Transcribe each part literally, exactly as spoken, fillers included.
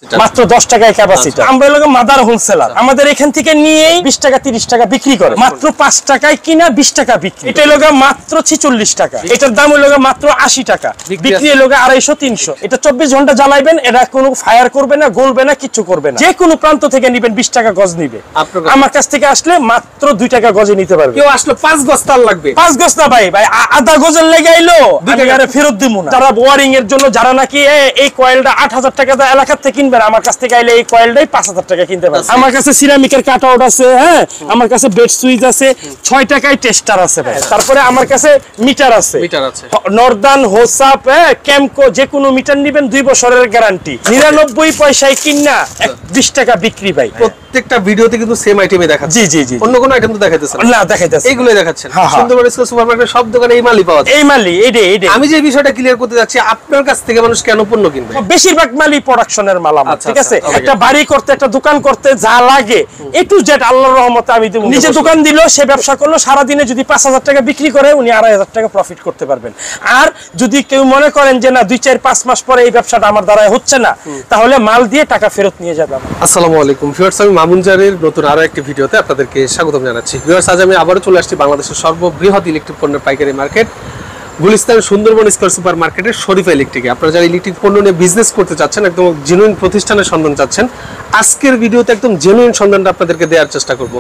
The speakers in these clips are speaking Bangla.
মাত্র দশ টাকায় ক্যাপাসিটর। আমরা হলো মাদার হোলসেলার, আমাদের এখান থেকে নিয়েই বিশ টাকা তিরিশ টাকা বিক্রি করে, মাত্র পাঁচ টাকায় কিনা বিশ টাকা বিক্রি। এটা হলো মাত্র ছিচল্লিশ টাকা, এটার দাম হলো মাত্র আশি টাকা, বিক্রি হলো আড়াইশো তিনশো। এটা চব্বিশ ঘন্টা জ্বালাইবেন, এটা কোনো ফায়ার করবে না, গলবে না, কিছু করবে না। যে কোনো প্রান্ত থেকে নিবেন বিশ টাকা গজ নিবে। আমার কাছ থেকে আসলে মাত্র দুই টাকা গজে নিতে পারবে। কেউ আসলে পাঁচ গজ তার লাগবে, পাঁচ গজ না ভাই, ভাই আধা গজের লেগে আইলো দুই টাকা ফেরত দিব না। যারা ওয়ারিং এর জন্য, যারা নাকি এই কয়েলটা আট হাজার টাকা দা এলাকার থেকে কিনবেন, আমার কাছ থেকে আইলে এই কয়েলটাই পাঁচ হাজার টাকা কিনতে পারবেন। আমার কাছে সিরামিকের কাট আউট আছে, হ্যাঁ, আমার কাছে বেড সুইচ আছে, ছয় টাকায় টেস্টার আছে ভাই। তারপরে আমার কাছে মিটার আছে, মিটার আছে নর্দান, হোসাপ, হ্যাঁ, ক্যামকো, যে কোনো মিটার নিবেন দুই বছরের গ্যারান্টি, নিরানব্বই পয়সায় কিনা বিশ টাকা বিক্রি ভাই। প্রত্যেকটা ভিডিওতে কিন্তু সেম আইটেমই দেখাচ্ছে। জি জি জি, অন্য কোনো আইটেম তো দেখাইতেছেন না? দেখাইতেছে, এইগুলোই দেখাচ্ছেন। সুন্দরবন স্কয়ার সুপারমার্কেট সব দোকানে এই মালই পাওয়া যায়। এই মালই, এইটা এইটা। আমি যে বিষয়টা ক্লিয়ার করতে যাচ্ছি, আপনার কাছ থেকে মানুষ কেন পণ্য কিনবে? বেশিরভাগ মালই প্রোডাকশনের মাল আমার, ঠিক আছে? একটা বাড়ি করতে, একটা দোকান করতে যা লাগে এ টু জেড আল্লাহর রহমতে আমি দেব। নিজে দোকান দিল, সে ব্যবসা করলো, সারা দিনে যদি পাঁচ হাজার টাকা বিক্রি করে উনি আড়াই হাজার টাকা প্রফিট করতে পারবেন। আর যদি কেউ মনে করেন যে না দুই চার পাঁচ মাস পরে এই ব্যবসাটা আমার দ্বারা হচ্ছে না, তাহলে মাল দিয়ে টাকা ফেরত নিয়ে যাবে। আসসালামু আলাইকুম ভিউয়ার্স, আমি মামুন জারির নতুন আরো একটি ভিডিওতে আপনাদেরকে স্বাগতম জানাচ্ছি। ভিউয়ার্স, আজ আমি আবারও চলে আসছি বাংলাদেশের সর্ববৃহৎ ইলেকট্রিক পণ্যের পাইকারি market Gulistan Sundarban square super মার্কেটের শরীফা ইলেকট্রিকে। আপনারা যারা ইলেকট্রিক পণ্য নিয়ে বিজনেস করতে চাচ্ছেন, একদম জেনুইন প্রতিষ্ঠানের সন্ধান চাচ্ছেন, আজকের ভিডিওতে একদম জেনুইন সন্ধানটা আপনাদেরকে দেওয়ার চেষ্টা করব।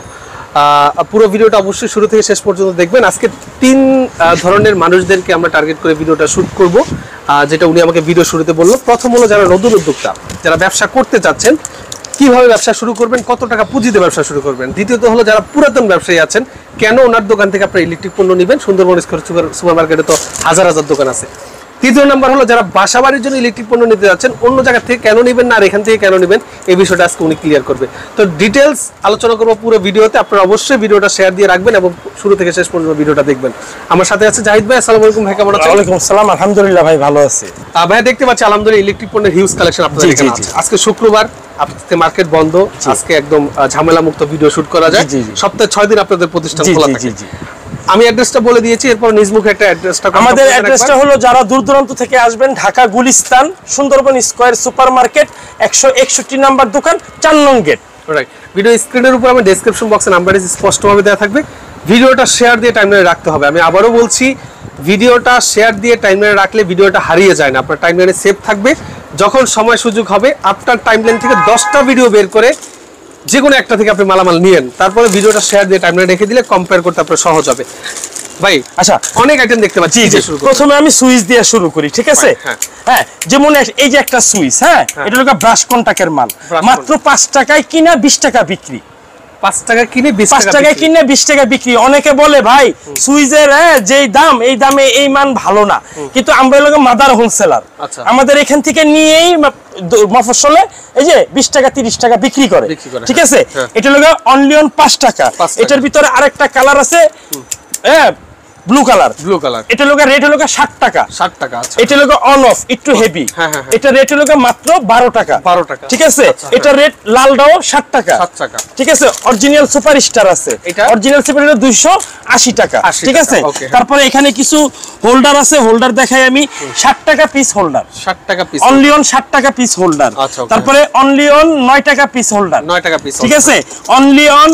পুরো ভিডিওটা অবশ্যই শুরু থেকে শেষ পর্যন্ত দেখবেন। আজকে তিন ধরনের মানুষদেরকে আমরা টার্গেট করে ভিডিওটা শুট করব, যেটা উনি আমাকে ভিডিও শুরুতে বললো। প্রথম হলো যারা নতুন উদ্যোক্তা, যারা ব্যবসা করতে চাচ্ছেন, কিভাবে ব্যবসা শুরু করবেন, কত টাকা পুঁজিতে ব্যবসা শুরু করবেন। দ্বিতীয়ত হলো যারা পুরাতন ব্যবসায়ী আছেন, কেন ওনার দোকান থেকে আপনার ইলেকট্রিক পণ্য নেবেন। সুন্দরবন স্কয়ার সুপার মার্কেটে তো হাজার হাজার দোকান আছে। তৃতীয় নাম্বার হলো যারা বাসা বাড়ির জন্য ইলেকট্রিক পণ্য নিতে যাচ্ছেন, অন্য জায়গা থেকে কেন নেবেন না আর এখান থেকে কেন নেবেন, এই বিষয়টা আজকে উনি ক্লিয়ার করবে। তো ডিটেলস আলোচনা করবো পুরো ভিডিওতে। আপনারা অবশ্যই ভিডিওটা শেয়ার দিয়ে রাখবেন এবং শুরু থেকে শেষ পর্যন্ত ভিডিওটা দেখবেন। আমার সাথে আছে জাহিদ ভাই। আসসালামু আলাইকুম ভাই, কেমন আছেন? ওয়ালাইকুম আসসালাম, আলহামদুলিল্লাহ ভাই, ভালো আছি ভাই। দেখতে পাচ্ছি আলহামদুলিল্লাহ ইলেকট্রিক পণ্যের হিউজ কালেকশন আপনাদের এখানে আছে। আজকে শুক্রবার, আজকে মার্কেট বন্ধ, আজকে একদম ঝামেলা মুক্ত ভিডিও শুট করা যায়। সপ্তাহে ছয় দিন আপনাদের প্রতিষ্ঠান খোলা থাকে। আমি অ্যাড্রেসটা বলে দিয়েছি, এরপর নিজমুখে একটা অ্যাড্রেসটা। আমাদের অ্যাড্রেসটা হলো, যারা দূর দূরান্ত থেকে আসবেন, Dhaka Gulistan Sundarban square super market, একশো একষট্টি নাম্বার দোকান, চার নং গেট। রাইট। ভিডিও স্ক্রিনের উপর আমার ডেসক্রিপশন বক্সে নাম্বার স্পষ্টভাবে দেওয়া থাকবে। ভিডিওটা শেয়ার দিয়ে টাইমলাইনে রাখতে হবে। আমি আবারও বলছি, ভিডিওটা শেয়ার দিয়ে টাইমলাইনে রাখলে ভিডিওটা হারিয়ে যায় না, আপনার টাইমলাইনে সেভ থাকবে। যখন সময় সুযোগ হবে, আপনার টাইমলাইন থেকে দশটা ভিডিও বের করে যে কোনো একটা থেকে আপনি মালামাল নিয়েন, তারপরে ভিডিওটা শেয়ার দিয়ে টাইমলাইনে রেখে দিলে কম্পেয়ার করতে আপনার সহজ হবে। ভাই আচ্ছা, অনেক আইটেম দেখতে পাচ্ছি। প্রথমে আমি সুইচ দিয়ে শুরু করি, ঠিক আছে? হ্যাঁ, যেমন এই যে একটা সুইচ, হ্যাঁ, এটা হলো ব্রাশ কন্টাক্টের মাল, মাত্র পাঁচ টাকায় কিনা বিশ টাকা বিক্রি। পাঁচ টাকা কিনে পাঁচ টাকায় কিনে বিশ টাকা বিক্রি। অনেকে বলে ভাই সুইচের যেই দাম, এই দামে এই মান ভালো না, কিন্তু আমরা হলো মাদার হোলসেলার, আমাদের এখান থেকে নিয়েই মফস্বলে এই যে বিশ টাকা তিরিশ টাকা বিক্রি করে, ঠিক আছে? এটা হলো অনলি অন পাঁচ টাকা। এটার ভিতরে আরেকটা কালার আছে, হ্যাঁ, ব্লু কালার, ব্লু কালার। এটা লোক রেট হলো ষাট টাকা, ষাট টাকা। এটা লোক অন অফ একটু হেভি, এটা রেট হলো মাত্র বারো টাকা, বারো টাকা, ঠিক আছে? এটা রেট লালটাও ষাট টাকা, ষাট টাকা, ঠিক আছে? অরিজিনাল সুপার স্টার আছে, এটা অরিজিনাল সুপার স্টার দুইশো আশি টাকা, ঠিক আছে? তারপরে এখানে কিছু হোল্ডার আছে, হোল্ডার দেখাই আমি। ষাট টাকা পিস হোল্ডার, ষাট টাকা পিস, অনলি অন ষাট টাকা পিস হোল্ডার। তারপরে অনলি অন নয় টাকা পিস হোল্ডার, নয় টাকা পিস, ঠিক আছে? অনলি অন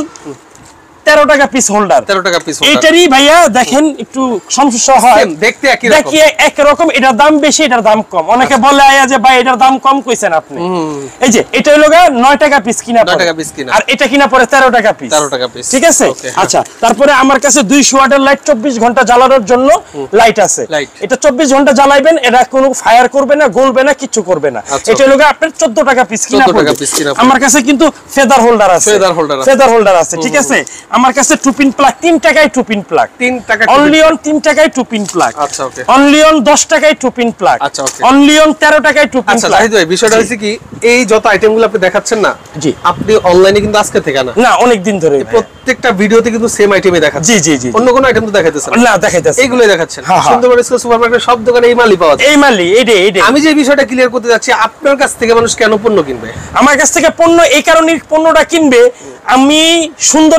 তেরো টাকা পিস হোল্ডার, তেরো টাকা পিস। এটারই ভাইয়া দেখেন একটু সমস্যা হয়, দেখতে একই রকম, দেখি একই রকম, এটার দাম বেশি, এটার দাম কম। অনেকে বলে আয়া যে ভাই এটার দাম কম কইছেন আপনি। এই যে এটা হলো নয় টাকা পিস কিনা, নয় টাকা পিস কিনা, আর এটা কিনা পড়ে তেরো টাকা পিস, তেরো টাকা পিস, ঠিক আছে? আচ্ছা, তারপরে আমার কাছে দুইশো ওয়াটের লাইট চব্বিশ ঘন্টা জ্বালানোর জন্য লাইট আছে। এটা চব্বিশ ঘন্টা জ্বালাইবেন, এটা কোনো ফায়ার করবে না, গলবে না, কিছু করবে না। এটা হলো আপনার চোদ্দ টাকা পিস কিনা পড়বে। আমার কাছে কিন্তু ফেদার হোল্ডার আছে, ফেদার হোল্ডার, ফেদার হোল্ডার আছে, ঠিক আছে? আমার কাছে টু পিন প্লাগ, তিন টাকায় টু পিন প্লাগ, তিন টাকা অনলি অন তিন টাকায় টু পিন প্লাগ। আচ্ছা, ওকে। অনলি অন দশ টাকায় টু পিন প্লাগ। আচ্ছা, ওকে। অনলি অন তেরো টাকায় টু পিন প্লাগ। আচ্ছা, জাহিদ ভাই, বিষয়টা হইছে কি, এই যত আইটেমগুলো আপনি দেখাচ্ছেন না, জি, আপনি অনলাইনে কিন্তু আজকে থেকে না, না, অনেক দিন ধরে প্রত্যেকটা ভিডিওতে কিন্তু সেম আইটেমই দেখাচ্ছেন। জি জি জি, অন্য কোনো আইটেম তো দেখাইতেছেন না, দেখাইতেছেন, এইগুলোই দেখাচ্ছেন। সুন্দরবন স্কয়ার সুপারমার্কেট সব দোকানে এই মালই পাওয়া যায়, এই মালই, এইটা এইটা। আমি যে বিষয়টা ক্লিয়ার করতে যাচ্ছি, আপনার কাছ থেকে মানুষ কেন পণ্য কিনবে? আমার কাছ থেকে পণ্য এই কারণে পণ্যটা কিনবে, আমি সুন্দরবনের মার্কেট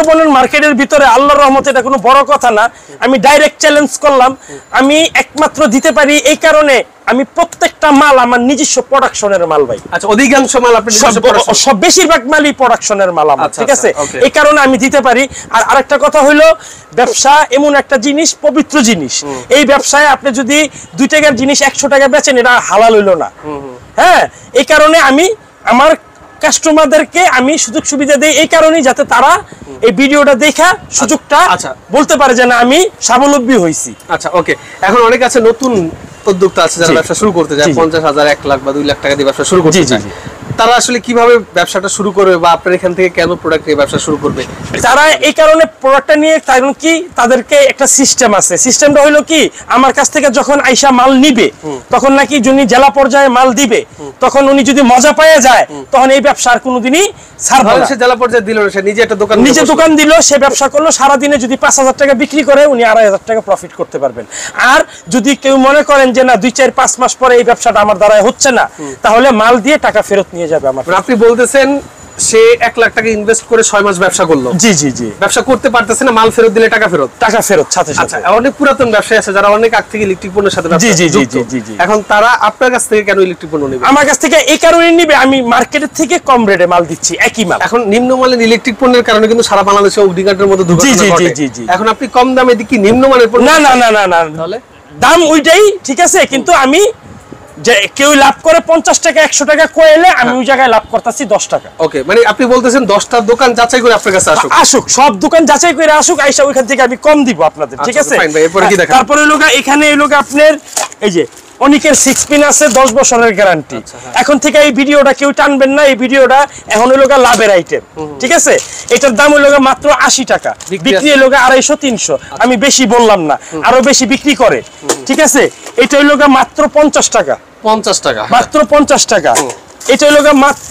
মার্কেটের ভিতরে আল্লাহর রহমতে এটা কোনো বড় কথা না, আমি ডাইরেক্ট চ্যালেঞ্জ করলাম, আমি একমাত্র দিতে পারি এই কারণে আমি প্রত্যেকটা মাল আমার নিজস্ব প্রোডাকশনের মাল ভাই। আচ্ছা, অধিকাংশ মাল আপনি নিজস্ব প্রোডাকশন? সব বেশিরভাগ মালই প্রোডাকশনের মাল আমার, ঠিক আছে? এই কারণে আমি দিতে পারি। আর আরেকটা কথা হইলো, ব্যবসা এমন একটা জিনিস, পবিত্র জিনিস, এই ব্যবসায় আপনি যদি দুই টাকার জিনিস একশো টাকা বেচেন এটা হালাল হইলো না। হ্যাঁ, এই কারণে আমি আমার কাস্টমারদেরকে আমি সুযোগ সুবিধা দেই এই কারণেই যাতে তারা এই ভিডিওটা দেখা সুযোগটা আচ্ছা বলতে পারে যে না আমি স্বাবলম্বী হইছি। আচ্ছা, ওকে। এখন অনেক আছে নতুন উদ্যোক্তা আছে যারা ব্যবসা শুরু করতে যায়, পঞ্চাশ হাজার এক লাখ বা দুই লাখ টাকা দিয়ে ব্যবসা শুরু করতে চায়, তারা আসলে কিভাবে ব্যবসাটা শুরু করবে বা আপনার এখান থেকে কেন প্রোডাক্ট নিয়ে ব্যবসা শুরু করবে? তারা এই কারণে প্রোডাক্টটা নিয়ে, কারণ কি তাদেরকে একটা সিস্টেম আছে। সিস্টেমটা হলো কি, আমার কাছ থেকে যখন আইসা মাল নিবে তখন নাকি যিনি জেলা পর্যায়ে মাল দিবে তখন উনি যদি মজা পেয়ে যায় তখন এই ব্যবসা আর কোনোদিনই ছাড়বে না। সে জেলা পর্যায়ে দিল, সে নিজে একটা দোকান নিজে দোকান দিল, সে ব্যবসা করলো, সারা দিনে যদি পাঁচ হাজার টাকা বিক্রি করে উনি আড়াই হাজার টাকা প্রফিট করতে পারবেন। আর যদি কেউ মনে করেন যে না দুই চার পাঁচ মাস পরে এই ব্যবসাটা আমার দ্বারা হচ্ছে না, তাহলে মাল দিয়ে টাকা ফেরত নিয়ে যাবে আমার। আপনি বলতেছেন সে এক লাখ টাকা ইনভেস্ট করে ছয় মাস ব্যবসা করলো, জি জি জি, ব্যবসা করতে পারতেছে না, মাল ফেরত দিলে টাকা ফেরত, টাকা ফেরত সাথে সাথে। আচ্ছা, অনেক পুরাতন ব্যবসায়ী আছে যারা অনেক আগ থেকে ইলেকট্রিক পণ্যের সাথে ব্যবসা জি জি যুক্ত। জি জি, এখন তারা আপনার কাছ থেকে কেন ইলেকট্রিক পণ্য নেবে? আমার কাছ থেকে এই কারণে নিবে, আমি মার্কেটের থেকে কম রেটে মাল দিচ্ছি, একই মাল। এখন নিম্নমানের ইলেকট্রিক পণ্যের কারণে কিন্তু সারা বাংলাদেশে অগ্নিকাণ্ডের মতো দুর্ঘটনা ঘটে। এখন আপনি কম দামে দিকে নিম্নমানের পণ্য? না না না না না, তাহলে দাম ওইটাই ঠিক আছে, কিন্তু আমি যে কেউ লাভ করে পঞ্চাশ টাকা একশো টাকা কইলে আমি ওই জায়গায় লাভ করতেছি দশ টাকা। ওকে, মানে আপনি বলতেছেন দশটা দোকান যাচাই করে আপনার কাছে আসুক? আসুক, সব দোকান যাচাই করে আসুক, আইসা ওইখান থেকে আমি কম দিব আপনাদের, ঠিক আছে? তারপরে লোক এখানে এই লোক আপনার এই যে অনেকের সিক্স পিন আছে দশ বছরের গ্যারান্টি। এখন থেকে এই ভিডিওটা কেউ টানবেন না, এই ভিডিওটা এখন হলো লাভের আইটেম, ঠিক আছে? এটার দাম হলো মাত্র আশি টাকা, বিক্রি হলো আড়াইশো তিনশো, আমি বেশি বললাম না, আরো বেশি বিক্রি করে, ঠিক আছে? এটা হলো মাত্র পঞ্চাশ টাকা, পঞ্চাশ টাকা মাত্র পঞ্চাশ টাকা। এটা হলো মাত্র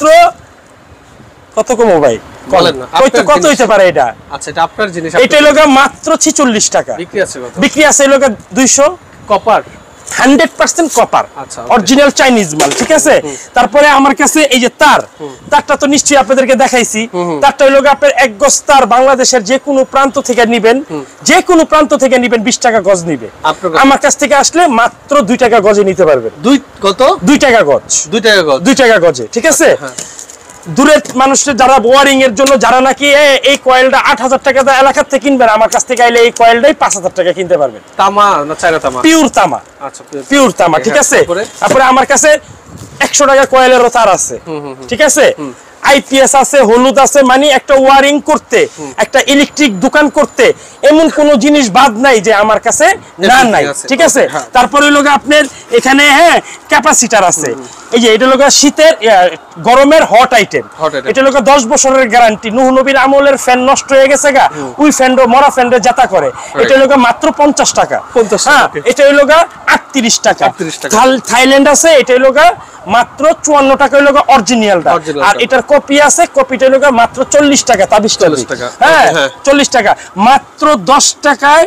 কত কম ভাই বলেন না, কত হইতে পারে এটা? আচ্ছা, এটা আপনার জিনিস। এটা হলো মাত্র ছেচল্লিশ টাকা, বিক্রি আছে কত? বিক্রি আছে হলো দুইশো। Copper hundred percent copper, original Chinese মাল, ঠিক আছে? তারপরে আমার কাছে এই যে তার, তারটা তো নিশ্চয়ই আপনাদেরকে দেখাইছি। তারটা হলো আপনার এক গজ তার, বাংলাদেশের যে কোনো প্রান্ত থেকে নিবেন, যে কোনো প্রান্ত থেকে নিবেন বিশ টাকা গজ নিবে। আমার কাছ থেকে আসলে মাত্র দুই টাকা গজে নিতে পারবেন। দুই কত? দুই টাকা গজ, দুই টাকা গজ, দুই টাকা গজে, ঠিক আছে? দূরের মানুষের যারা ওয়ারিং এর জন্য যারা নাকি এই কয়েলটা আট হাজার টাকা দা এলাকার থেকে কিনবেন, আমার কাছ থেকে আইলে এই কয়েলটাই পাঁচ হাজার টাকা কিনতে পারবেন। তামা না চায়না তামা? পিওর তামা। আচ্ছা, পিওর তামা, ঠিক আছে? তারপরে আমার কাছে একশো টাকা কয়েলেরও তার আছে, ঠিক আছে? আইপিএস আছে, হলুদ আছে, মানে একটা ওয়ারিং করতে, একটা ইলেকট্রিক দোকান করতে এমন কোন জিনিস বাদ নাই যে আমার কাছে না নাই, ঠিক আছে? তারপরে লোক আপনার এখানে হ্যাঁ ক্যাপাসিটার আছে, এই যে এটা লোক শীতের গরমের হট আইটেম, এটা লোক দশ বছরের গ্যারান্টি। নূহ নবীর আমলের ফ্যান নষ্ট হয়ে গেছে গা, ওই ফ্যানটা মরা ফ্যানটা জাতা করে, এটা লোক মাত্র পঞ্চাশ টাকা। হ্যাঁ, এটা লোক আটত্রিশ টাকা। থাইল্যান্ড আছে, এটা লোক মাত্র চুয়ান্ন টাকা হলো অরিজিনালটা, আর এটার কপি আছে, কপিটা হলো মাত্র চল্লিশ টাকা, তাবিজ টাকা। হ্যাঁ, চল্লিশ টাকা, মাত্র দশ টাকায়,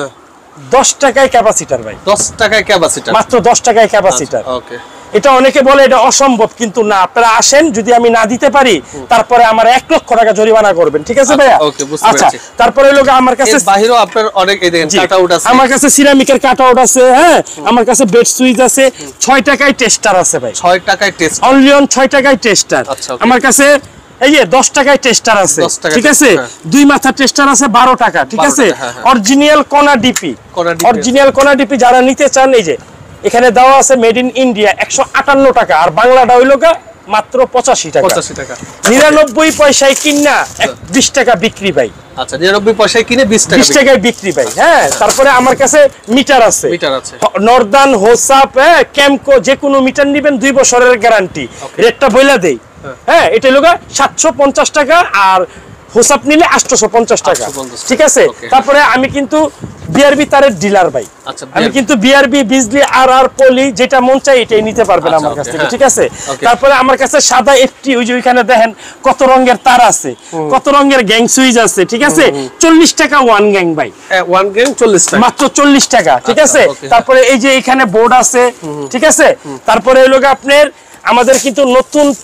দশ টাকায় ক্যাপাসিটার ভাই, দশ টাকায় ক্যাপাসিটার, মাত্র দশ টাকায় ক্যাপাসিটার। ওকে, এটা অনেকে বলে এটা অসম্ভব, কিন্তু না, আপনারা আসেন, যদি আমি না দিতে পারি তারপরে আমার এক লক্ষ টাকা জরিমানা করবেন, ঠিক আছে ভাইয়া? আচ্ছা, তারপরে লোক আমার কাছে বাহিরেও আপনার অনেক এই দেখেন কাট আউট আছে, আমার কাছে সিরামিকের কাট আউট আছে, হ্যাঁ, আমার কাছে বেড সুইচ আছে, ছয় টাকায় টেস্টার আছে ভাই, ছয় টাকায় টেস্ট, অনলি অন ছয় টাকায় টেস্টার। আমার কাছে এই যে দশ টাকায় টেস্টার আছে, ঠিক আছে? দুই মাথা টেস্টার আছে বারো টাকা, ঠিক আছে? অরিজিনাল কোনা ডিপি, অরিজিনাল কোনা ডিপি যারা নিতে চান, এই যে এখানে দেওয়া আছে মেড ইন ইন্ডিয়া একশো আটান্ন টাকা, আর বাংলাটা হইল মাত্র পঁচাশি টাকা, পঁচাশি টাকা, নিরানব্বই পয়সায় কিনা বিশ টাকা বিক্রি ভাই। আচ্ছা, নিরানব্বই পয়সায় কিনে বিশ টাকা, বিশ টাকায় বিক্রি ভাই। হ্যাঁ, তারপরে আমার কাছে মিটার আছে, মিটার আছে নর্দান, হোসাপ, হ্যাঁ, ক্যামকো, যে কোনো মিটার নিবেন দুই বছরের গ্যারান্টি, রেটটা বইলা দেই। হ্যাঁ, এটা হলো সাতশো পঞ্চাশ টাকা, আর হোসাপ নিলে আটশো পঞ্চাশ টাকা, ঠিক আছে? তারপরে আমি কিন্তু বিআরবি তারের ডিলার ভাই, আমি কিন্তু বিআরবি, বিজলি, আর আর পলি, যেটা মন চাই এটাই নিতে পারবেন আমার কাছ থেকে, ঠিক আছে? তারপরে আমার কাছে সাদা এফটি, ওই যে ওইখানে দেখেন কত রঙের তার আছে, কত রঙের গ্যাং সুইচ আছে, ঠিক আছে? চল্লিশ টাকা ওয়ান গ্যাং ভাই, ওয়ান গ্যাং চল্লিশ টাকা, মাত্র চল্লিশ টাকা, ঠিক আছে? তারপরে এই যে এখানে বোর্ড আছে, ঠিক আছে? তারপরে এই লোক আপনার আমাদের কিন্তু নতুন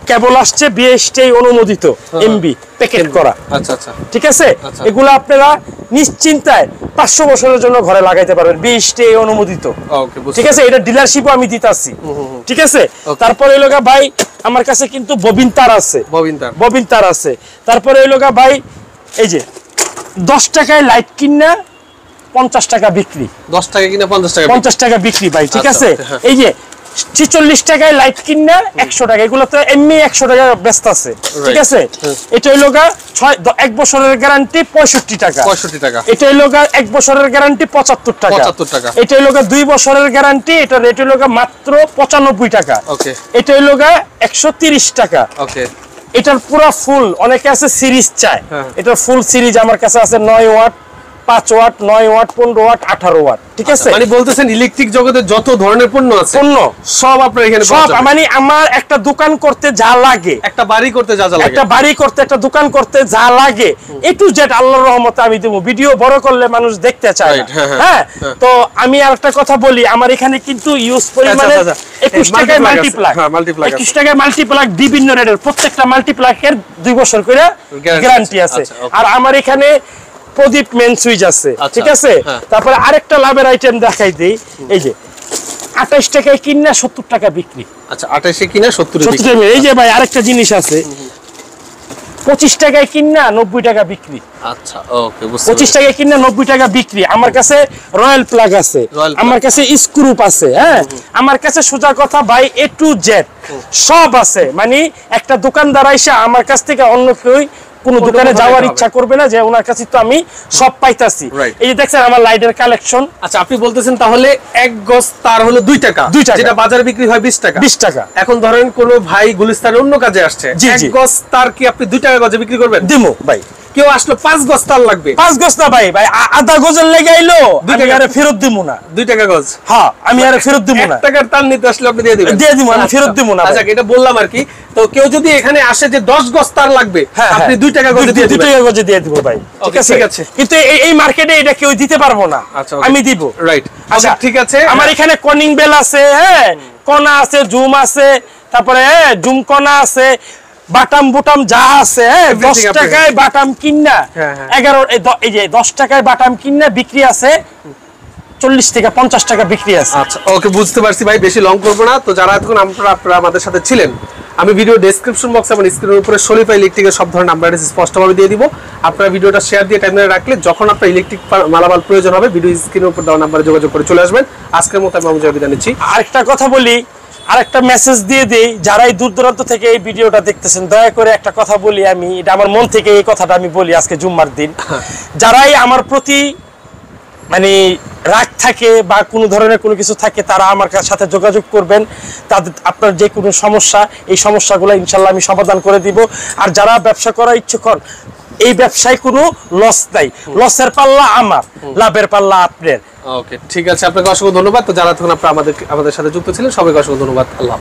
কেবল আসছে বিএসটি অনুমোদিত এমবি প্যাকেট করা। আচ্ছা আচ্ছা ঠিক আছে, এগুলো আপনারা নিশ্চিন্তায় পাঁচশো বছরের জন্য ঘরে লাগাইতে পারবেন, বিএসটি অনুমোদিত। ঠিক আছে, এটা ডিলারশিপও আমি দিতাছি। ঠিক আছে, তারপরে এই লোকা ভাই আমার কাছে কিন্তু ববিন তার আছে, ববিন তার ববিন তার আছে। তারপরে এই লোকা ভাই এই যে দশ টাকায় লাইট কিনা পঞ্চাশ টাকা বিক্রি, দশ টাকা কিনা পঞ্চাশ টাকা পঞ্চাশ টাকা বিক্রি ভাই। ঠিক আছে, এই যে ছিচল্লিশ টাকায় লাইট কিনা একশো টাকা, এগুলো তো এমনি একশো টাকা ব্যস্ত আছে। ঠিক আছে, এটা হইল গা ছয় এক বছরের গ্যারান্টি পঁয়ষট্টি টাকা, পঁয়ষট্টি টাকা। এটা হইল গা এক বছরের গ্যারান্টি পঁচাত্তর টাকা, পঁচাত্তর টাকা। এটা হইল গা দুই বছরের গ্যারান্টি, এটা রেট হইল গা মাত্র পঁচানব্বই টাকা। ওকে, এটা হইল গা একশো তিরিশ টাকা। ওকে, এটার পুরো ফুল, অনেকে আছে সিরিজ চায়, এটার ফুল সিরিজ আমার কাছে আছে নয় ওয়াট, পাঁচ ওয়াট, নয় ওয়াট, পনেরো ওয়াট, আঠারো ওয়াট। ঠিক আছে, মানে বলতেছেন ইলেকট্রিক জগতে যত ধরনের পণ্য আছে পণ্য সব আপনার এখানে সব, মানে আমার একটা দোকান করতে যা লাগে, একটা বাড়ি করতে যা যা লাগে, একটা বাড়ি করতে একটা দোকান করতে যা লাগে এ টু জেড আল্লাহর রহমতে আমি দেবো। ভিডিও বড় করলে মানুষ দেখতে চায় না। হ্যাঁ, তো আমি আরেকটা কথা বলি, আমার এখানে কিন্তু ইউজ পরিমাণে একুশ টাকায় মাল্টিপ্লাগ, একুশ টাকায় মাল্টিপ্লাগ বিভিন্ন রেটের, প্রত্যেকটা মাল্টিপ্লাগের দুই বছর করে গ্যারান্টি আছে। আর আমার এখানে প্রদীপ মেন সুইচ আছে। ঠিক আছে, তারপরে আরেকটা লাভের আইটেম দেখাই দিই, এই যে আঠাশ টাকায় কিনা সত্তর টাকা বিক্রি। আচ্ছা, আঠাশে কিনা সত্তর। এই যে ভাই আরেকটা জিনিস আছে, পঁচিশ টাকায় কিনা নব্বই টাকা বিক্রি। আচ্ছা, ওকে, বুঝতে পঁচিশ টাকায় কিনা নব্বই টাকা বিক্রি। আমার কাছে রয়্যাল প্লাগ আছে, আমার কাছে স্ক্রুপ আছে। হ্যাঁ, আমার কাছে সোজা কথা ভাই এ টু জেড সব আছে। মানে একটা দোকানদার আইসা আমার কাছ থেকে অন্য কেউ কোন দোকানে যাওয়ার ইচ্ছা করবে না, যে ওনার কাছে তো আমি সব পাইতাছি। এই যে দেখছেন আমার লাইটের কালেকশন। আচ্ছা, আপনি বলতেছেন তাহলে এক গজ তার হলো দুই টাকা, দুই টাকা, যেটা বাজারে বিক্রি হয় বিশ টাকা, বিশ টাকা। এখন ধরেন কোন ভাই গুলিস্তানে অন্য কাজে আসছে, এক গজ তার কি আপনি দুই টাকা গজে বিক্রি করবেন? দিমু ভাই। কেউ আসলো পাঁচ গজ তার লাগবে, পাঁচ গজ না ভাই, ভাই আধা গজের লেগে আইলো, দুই টাকা আরে ফেরত দিমু না। দুই টাকা গজ, হ্যাঁ, আমি আরে ফেরত দিমু না। এক টাকার তার নিতে আসলে আপনি দিয়ে দিবেন? দিয়ে দিমু, আমি ফেরত দিমু না। আচ্ছা, এটা বললাম আর কি। তো কেউ যদি এখানে আসে যে দশ গজ তার লাগবে, আপনি দুই টাকা গজে দিয়ে দিবেন? দুই টাকা গজে দিয়ে দিব ভাই। ঠিক আছে, ঠিক আছে। কিন্তু এই এই মার্কেটে এটা কেউ দিতে পারবো না, আমি দিব। রাইট, আচ্ছা, ঠিক আছে। আমার এখানে কনিং বেল আছে, হ্যাঁ, কণা আছে, জুম আছে, তারপরে জুম কণা আছে, বাটাম বুটাম যা আছে। হ্যাঁ, দশ টাকায় বাটাম কিনা এগারো, এই যে দশ টাকায় বাটাম কিনা বিক্রি আছে চল্লিশ থেকে পঞ্চাশ টাকা বিক্রি আছে। আচ্ছা, ওকে, বুঝতে পারছি ভাই, বেশি লং করবো না। তো যারা এতক্ষণ আপনারা আপনারা আমাদের সাথে ছিলেন, আমি ভিডিও ডেসক্রিপশন বক্সে এবং স্ক্রিনের উপরে শরীফা ইলেকট্রিকের সব ধরনের নাম্বার স্পষ্টভাবে দিয়ে দিব। আপনারা ভিডিওটা শেয়ার দিয়ে টাইম রাখলে যখন আপনার ইলেকট্রিক মালামাল প্রয়োজন হবে, ভিডিও স্ক্রিনের উপর দেওয়া নাম্বারে যোগাযোগ করে চলে আসবেন। আজকের মতো আমি মামুন বিদায় নিচ্ছি। আরেকটা কথা বলি, আরেকটা মেসেজ দিয়ে দেই, যারাই দূর দূরান্ত থেকে এই ভিডিওটা দেখতেছেন, দয়া করে একটা কথা বলি, আমি এটা আমার মন থেকে এই কথাটা আমি বলি আজকে জুম্মার দিন। যারাই আমার প্রতি মানে রাগ থাকে বা কোনো ধরনের কোনো কিছু থাকে, তারা আমার সাথে যোগাযোগ করবেন। তাদের আপনার যে কোনো সমস্যা, এই সমস্যাগুলো ইনশাল্লাহ আমি সমাধান করে দিব। আর যারা ব্যবসা করার ইচ্ছুক হন, এই ব্যবসায় কোনো লস নাই, লসের পাল্লা আমার, লাভের পাল্লা আপনার। ওকে, ঠিক আছে, আপনাকে অসংখ্য ধন্যবাদ। তো যারা তখন আপনারা আমাদের আমাদের সাথে যুক্ত ছিলেন, সবাইকে অসংখ্য ধন্যবাদ। আল্লাহ।